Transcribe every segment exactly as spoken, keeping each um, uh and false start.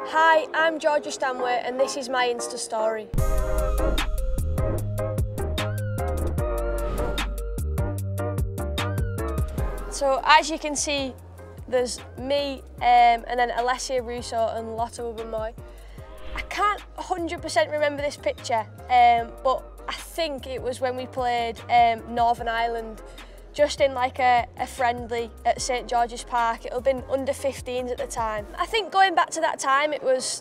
Hi, I'm Georgia Stanway and this is my Insta story. So as you can see, there's me um, and then Alessia Russo and Lotte Wubben-Moy. I can't one hundred percent remember this picture, um, but I think it was when we played um, Northern Ireland, just in like a, a friendly at St George's Park. It'll have been under fifteens at the time. I think going back to that time, it was,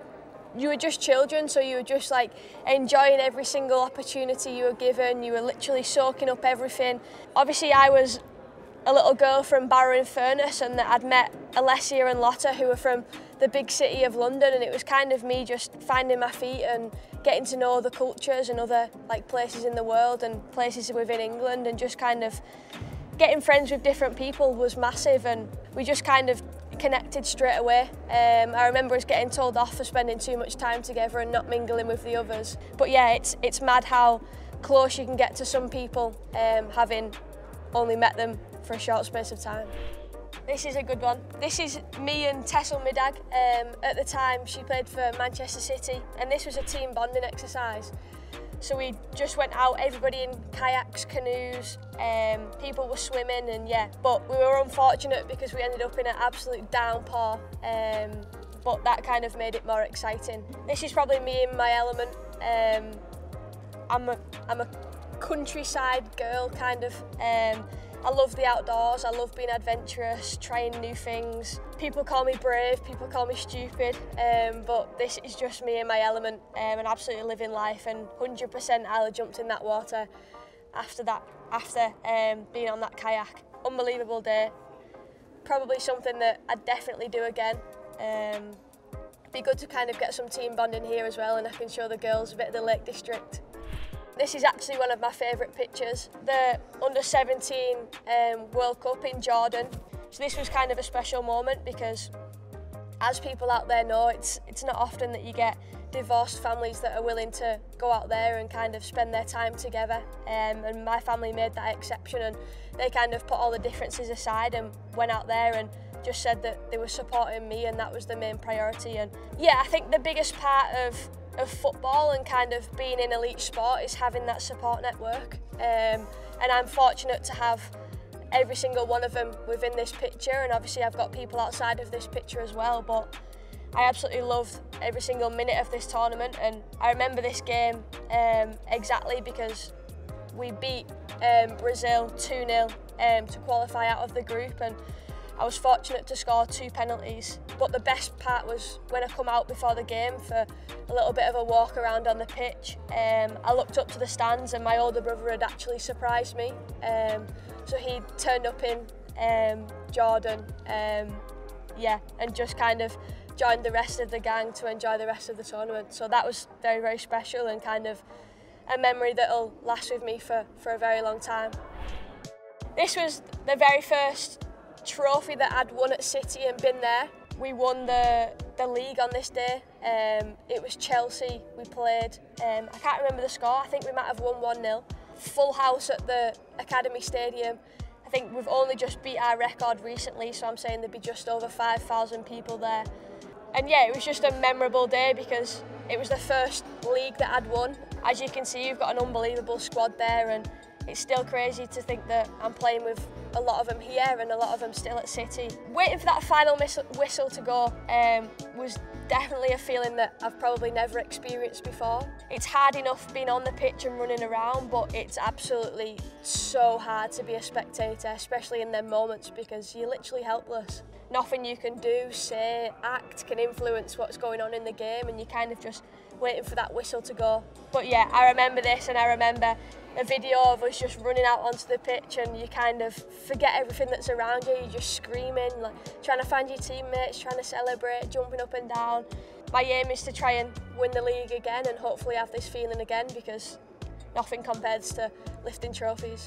you were just children, so you were just like enjoying every single opportunity you were given. You were literally soaking up everything. Obviously I was a little girl from Barrow-in-Furness, and that I'd met Alessia and Lotte, who were from the big city of London, and it was kind of me just finding my feet and getting to know the cultures and other like places in the world and places within England, and just kind of getting friends with different people was massive, and we just kind of connected straight away. Um, I remember us getting told off for spending too much time together and not mingling with the others. But yeah, it's, it's mad how close you can get to some people, um, having only met them for a short space of time. This is a good one. This is me and Tessel Middag. Um, at the time, she played for Manchester City, and this was a team bonding exercise. So we just went out, everybody in kayaks, canoes, um, people were swimming, and yeah. But we were unfortunate because we ended up in an absolute downpour, um, but that kind of made it more exciting. This is probably me in my element. Um, I'm a, I'm a countryside girl, kind of. Um, I love the outdoors, I love being adventurous, trying new things. People call me brave, people call me stupid, um, but this is just me in my element, um, and absolutely living life, and one hundred percent I'll have jumped in that water after that, after um, being on that kayak. Unbelievable day. Probably something that I'd definitely do again. Um, be good to kind of get some team bonding here as well, and I can show the girls a bit of the Lake District. This is actually one of my favourite pictures, the under seventeen um, World Cup in Jordan. So this was kind of a special moment because, as people out there know, it's, it's not often that you get divorced families that are willing to go out there and kind of spend their time together. Um, and my family made that exception, and they kind of put all the differences aside and went out there and just said that they were supporting me, and that was the main priority. And yeah, I think the biggest part of of football and kind of being in elite sport is having that support network, um, and I'm fortunate to have every single one of them within this picture, and obviously I've got people outside of this picture as well, but I absolutely loved every single minute of this tournament. And I remember this game um, exactly because we beat um, Brazil two nil um, to qualify out of the group, and I was fortunate to score two penalties. But the best part was when I come out before the game for a little bit of a walk around on the pitch. Um, I looked up to the stands, and my older brother had actually surprised me. Um, so he turned up in um, Jordan, um, yeah, and just kind of joined the rest of the gang to enjoy the rest of the tournament. So that was very, very special, and kind of a memory that'll last with me for, for a very long time. This was the very first trophy that I'd won at City and been there. We won the, the league on this day. Um, it was Chelsea we played. Um, I can't remember the score, I think we might have won one nil. Full house at the Academy Stadium. I think we've only just beat our record recently, so I'm saying there'd be just over five thousand people there. And yeah, it was just a memorable day because it was the first league that I'd won. As you can see, you've got an unbelievable squad there, and it's still crazy to think that I'm playing with a lot of them here and a lot of them still at City. Waiting for that final whistle to go um, was definitely a feeling that I've probably never experienced before. It's hard enough being on the pitch and running around, but it's absolutely so hard to be a spectator, especially in them moments, because you're literally helpless. Nothing you can do, say, act can influence what's going on in the game, and you're kind of just waiting for that whistle to go. But yeah, I remember this, and I remember a video of us just running out onto the pitch, and you kind of forget everything that's around you. You're just screaming, like trying to find your teammates, trying to celebrate, jumping up and down. My aim is to try and win the league again, and hopefully have this feeling again, because nothing compares to lifting trophies.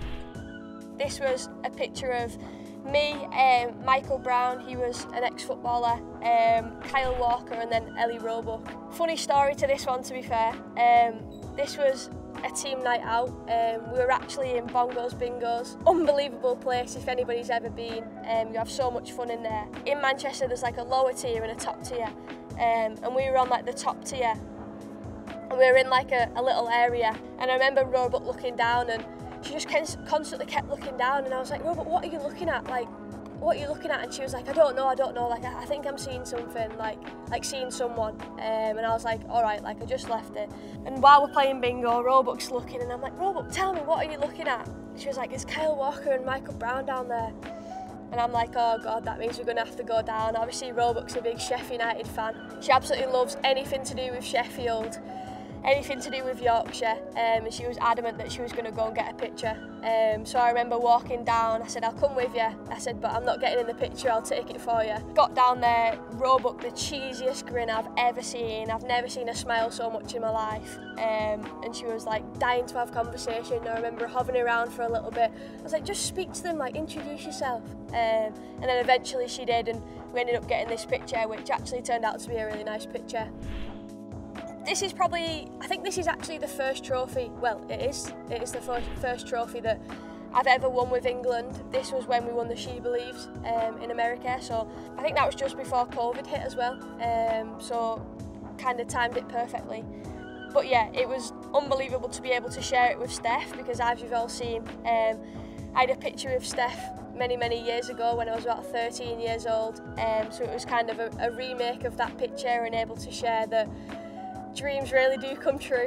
This was a picture of me, um, Michael Brown, he was an ex-footballer, um, Kyle Walker, and then Ellie Roebuck. Funny story to this one, to be fair. Um, this was a team night out. Um, we were actually in Bongos Bingos. Unbelievable place if anybody's ever been. Um, you have so much fun in there. In Manchester there's like a lower tier and a top tier. um, and we were on like the top tier, and we were in like a, a little area, and I remember Roebuck looking down, and she just constantly kept looking down, and I was like, Roebuck, what are you looking at? Like, what are you looking at? And she was like, I don't know, I don't know, like, I, I think I'm seeing something, like, like seeing someone. Um, and I was like, all right, like, I just left it. And while we're playing bingo, Roebuck's looking, and I'm like, Roebuck, tell me, what are you looking at? She was like, it's Kyle Walker and Michael Brown down there. And I'm like, oh God, that means we're gonna have to go down. Obviously, Roebuck's a big Sheffield United fan. She absolutely loves anything to do with Sheffield, anything to do with Yorkshire, um, and she was adamant that she was going to go and get a picture. Um, so I remember walking down, I said, I'll come with you. I said, but I'm not getting in the picture, I'll take it for you. Got down there, Roebuck, the cheesiest grin I've ever seen. I've never seen her smile so much in my life. Um, and she was like dying to have conversation. I remember hovering around for a little bit. I was like, just speak to them, like introduce yourself. Um, and then eventually she did, and we ended up getting this picture, which actually turned out to be a really nice picture. This is probably, I think this is actually the first trophy, well it is, it is the first, first trophy that I've ever won with England. This was when we won the She Believes um, in America, so I think that was just before COVID hit as well, um, so kind of timed it perfectly. But yeah, it was unbelievable to be able to share it with Steph, because as you've all seen, um, I had a picture of Steph many, many years ago when I was about thirteen years old, um, so it was kind of a, a remake of that picture and able to share that dreams really do come true.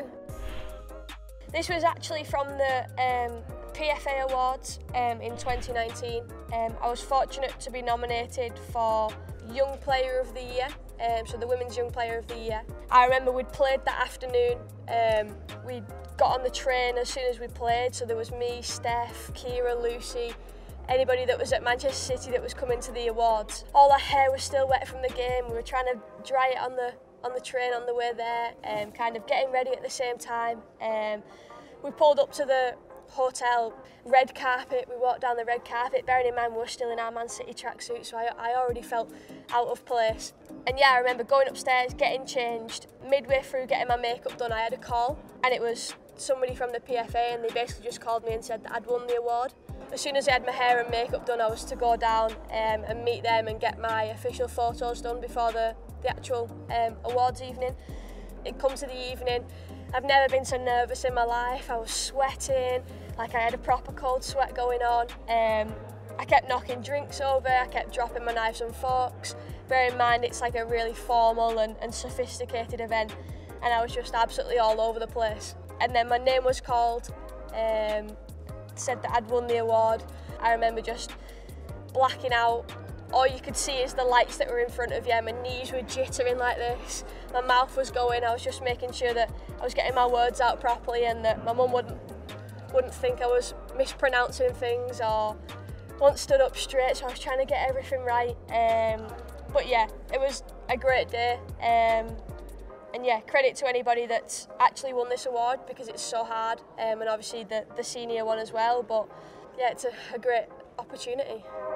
This was actually from the um, P F A Awards um, in twenty nineteen. Um, I was fortunate to be nominated for Young Player of the Year, um, so the Women's Young Player of the Year. I remember we'd played that afternoon, um, we got on the train as soon as we played, so there was me, Steph, Kira, Lucy, anybody that was at Manchester City that was coming to the awards. All our hair was still wet from the game, we were trying to dry it on the on the train on the way there, um, kind of getting ready at the same time. Um, we pulled up to the hotel, red carpet, we walked down the red carpet, bearing in mind we were still in our Man City tracksuit, so I, I already felt out of place. And yeah, I remember going upstairs, getting changed, midway through getting my makeup done, I had a call, and it was somebody from the P F A, and they basically just called me and said that I'd won the award. As soon as I had my hair and makeup done, I was to go down um, and meet them and get my official photos done before the the actual um, awards evening. It comes to the evening, I've never been so nervous in my life. I was sweating, like I had a proper cold sweat going on. Um, I kept knocking drinks over, I kept dropping my knives and forks. Bear in mind it's like a really formal and, and sophisticated event, and I was just absolutely all over the place. And then my name was called, um, said that I'd won the award. I remember just blacking out. All you could see is the lights that were in front of you. My knees were jittering like this. My mouth was going. I was just making sure that I was getting my words out properly and that my mum wouldn't wouldn't think I was mispronouncing things or wasn't stood up straight. So I was trying to get everything right. Um, but yeah, it was a great day. Um, and yeah, credit to anybody that's actually won this award, because it's so hard. Um, and obviously the, the senior one as well. But yeah, it's a, a great opportunity.